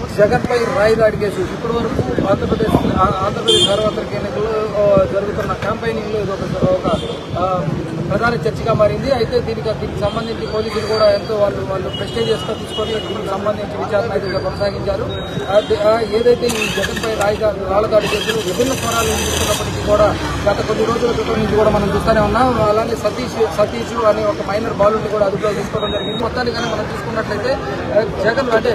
జగన్ పై రాయి దాడి కేసు ఇప్పటి వరకు ఆంధ్రప్రదేశ్ సార్వత్రిక ఎన్నికల్లో జరుగుతున్న క్యాంపెయినింగ్ లో ఇది ఒక ప్రధాన చర్చగా మారింది. అయితే దీనికి సంబంధించి పోలీసులు కూడా ఎంతో వాళ్ళు ప్రెస్టేజియస్ గా తీసుకొని దీనికి సంబంధించి విచారణ అయితే కొనసాగించారు. ఏదైతే ఈ జగన్ పై రాళ్ల దాడి కేసులు విభిన్న స్వరాలు వినిపిస్తున్నప్పటికీ కూడా గత కొన్ని రోజుల క్రితం నుంచి కూడా మనం చూస్తూనే ఉన్నాం. అలానే సతీష్ అనే ఒక మైనర్ బాలుని కూడా అదుపులో తీసుకోవడం జరిగింది. మొత్తానికైనా మనం చూసుకున్నట్లయితే జగన్ అంటే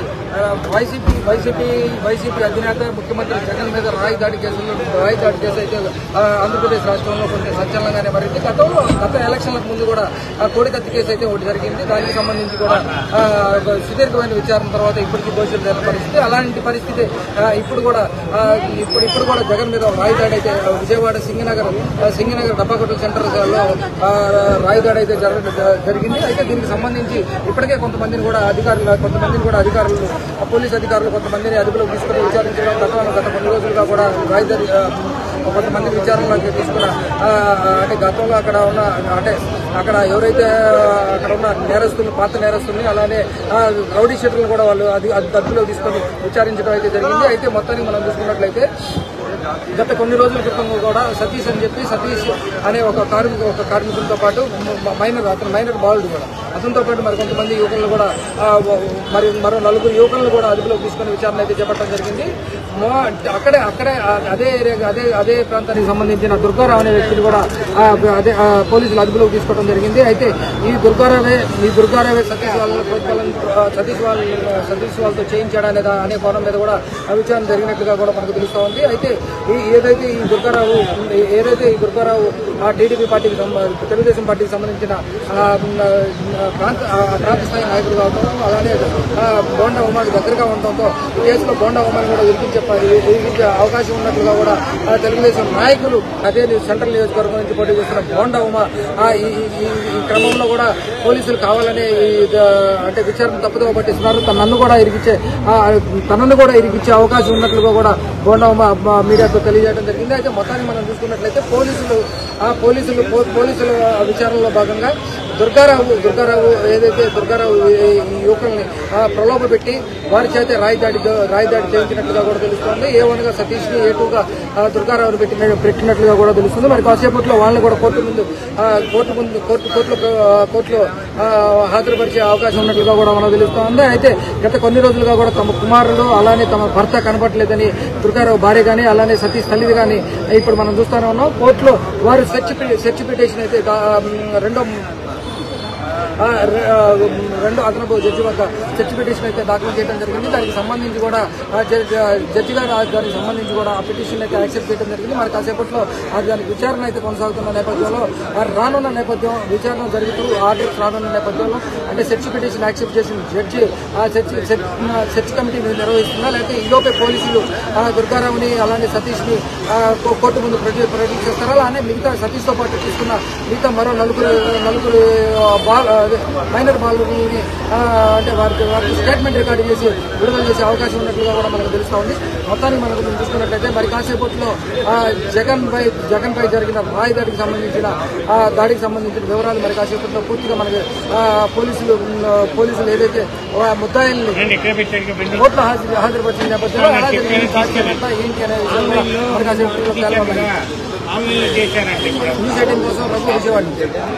వైసీపీ అధినేత ముఖ్యమంత్రి జగన్ మీద రాయి దాడి కేసు అయితే ఆంధ్రప్రదేశ్ రాష్ట్రంలో కొంచెం సంచలనంగానే మారింది. గత ఎలక్షన్లకు ముందు కూడా కోడికత్తి కేసు అయితే ఒకటి జరిగింది. దానికి సంబంధించి కూడా సుదీర్ఘమైన విచారణ తర్వాత ఇప్పటికీ దోషులు లేని పరిస్థితి. అలాంటి పరిస్థితి ఇప్పుడు కూడా జగన్ మీద రాయి దాడి అయితే విజయవాడ సింగనగర్ డబ్బాకొట్టు సెంటర్ లో రాయి దాడి అయితే జరిగింది. అయితే దీనికి సంబంధించి ఇప్పటికే కొంతమందిని కూడా అధికారులు పోలీస్ అధికారులు కొంతమందిని అదుపులోకి తీసుకుని విచారించడం గత కొన్ని రోజులుగా కూడా రాయి దాడి కొంతమంది విచారణలోకి తీసుకున్న అంటే గతంలో అక్కడ ఎవరైతే అక్కడ ఉన్న నేరస్తులు పాత నేరస్తుల్ని అలానే రౌడీ షీటర్లు కూడా వాళ్ళు అది అదుపులోకి తీసుకొని విచారించడం అయితే జరిగింది. అయితే మొత్తానికి మనం చూసుకున్నట్లయితే గత కొన్ని రోజుల క్రితం కూడా సతీష్ అనే ఒక కార్మికులతో పాటు మైనర్ బాలుడు కూడా అతనితో పాటు మరి కొంతమంది యువకులను కూడా మరో 4 యువకులను కూడా అదుపులోకి తీసుకుని విచారణ అయితే చేపట్టడం జరిగింది. అక్కడే అదే ప్రాంతానికి సంబంధించిన దుర్గారావు అనే వ్యక్తిని కూడా పోలీసులు అదుపులోకి తీసుకోవడం జరిగింది. అయితే ఈ దుర్గారావే సతీష్ వాళ్ళతో చేయించాడా లేదా అనే కోణం మీద కూడా విచారణ జరిగినట్లుగా కూడా మనకు తెలుస్తూ ఉంది. అయితే ఏదైతే ఈ దుర్గారావు టీడీపీ పార్టీకి తెలుగుదేశం పార్టీకి సంబంధించిన ప్రాంత స్థాయి నాయకుడు కావడం అలానే బోండా ఉమాకి దగ్గరగా ఉండటంతో ఈ కేసులో బోండా ఉమాని కూడా ఇరికించే అవకాశం ఉన్నట్లుగా కూడా తెలుగుదేశం నాయకులు అదే సెంట్రల్ నియోజకవర్గం నుంచి పోటీ చేస్తున్న బోండా ఉమా ఈ క్రమంలో కూడా పోలీసులు కావాలని అంటే విచారణ తప్పుదోవ పట్టిస్తున్నారు. తనను కూడా ఇరికిచ్చే అవకాశం ఉన్నట్లుగా కూడా బోండా ఉమా మీడియాతో తెలియజేయడం జరిగింది. అయితే మొత్తాన్ని మనం చూసుకున్నట్లయితే పోలీసుల విచారణలో భాగంగా దుర్గారావు ఈ యువకుల్ని ప్రలోభ పెట్టి వారి చేతే రాయి దాడి చేయించినట్లుగా కూడా తెలుస్తోంది. ఏ1గా సతీష్ ని ఏ2గా దుర్గారావుని పెట్టినట్లుగా కూడా తెలుస్తుంది. మరి కాసేపట్లో వాళ్ళని కూడా కోర్టులో హాజరుపరిచే అవకాశం ఉన్నట్లుగా కూడా మనకు తెలుస్తోంది. అయితే గత కొన్ని రోజులుగా కూడా తమ కుమారుడు అలానే తమ భర్త కనపడలేదని దుర్గారావు భార్య గాని అలానే సతీష్ తల్లిది గాని ఇప్పుడు మనం చూస్తూనే ఉన్నాం. కోర్టులో వారు సెర్చ్ పిటిషన్ అయితే రెండో అదనపు జడ్జి వద్ద సెర్చ్ పిటిషన్ అయితే దాఖలు చేయడం జరిగింది. దానికి సంబంధించి కూడా జడ్జి గారు దానికి సంబంధించి కూడా ఆ పిటిషన్ అయితే యాక్సెప్ట్ చేయడం జరిగింది. మరి కాసేపట్లో దానికి విచారణ అయితే కొనసాగుతున్న నేపథ్యంలో విచారణ జరుగుతూ ఆర్డర్స్ రానున్న నేపథ్యంలో అంటే సెర్చ్ పిటిషన్ యాక్సెప్ట్ చేసిన జడ్జి ఆ సెర్చ్ కమిటీ నిర్వహిస్తుందా లేకపోతే ఈలోపే పోలీసులు దుర్గారావుని అలానే సతీష్ ని కోర్టు ముందు ప్రొడ్యూస్ చేస్తారా అలానే మిగతా సతీష్ తో పాటు తీసుకున్న మిగతా మరో నలుగురు మైనర్ బాలుని అంటే వారికి స్టేట్మెంట్ రికార్డు చేసి విడుదల చేసే అవకాశం ఉన్నట్లుగా కూడా మనకు తెలుస్తూ ఉంది. మొత్తానికి మనకు చూసుకున్నట్లయితే మరి కాసేపట్లో జగన్ పై జరిగిన రాయి దాడికి సంబంధించిన వివరాలు మరి కాసేపట్లో పూర్తిగా మనకి పోలీసులు ఏదైతే ముద్దాయిల్ని కోర్టులో హాజరుపరిచిన నేపథ్యంలో ఏంటి అనే విషయంలో మరి కాసేపట్లో న్యూస్ 18 కోసం విజయవాడ.